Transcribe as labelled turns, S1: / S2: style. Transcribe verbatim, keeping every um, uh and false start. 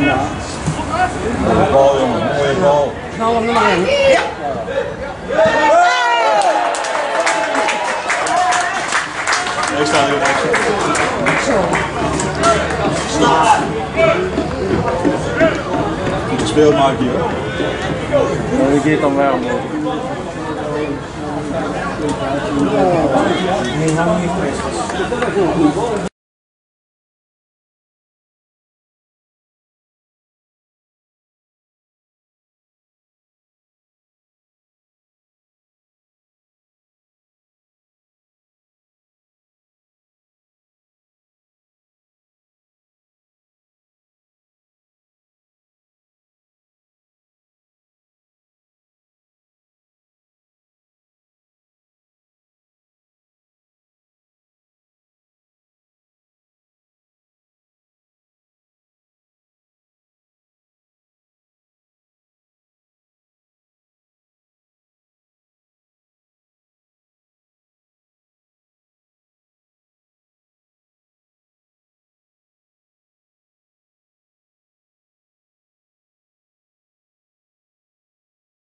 S1: Mooie bal, jongen, mooie bal.
S2: Nou, om nummer één. Ja.
S1: Ik sta heel erg
S2: Zo.
S1: goed gespeeld, Mark hier.
S3: Dat gaat dan wel.
S2: Nee, nou niet.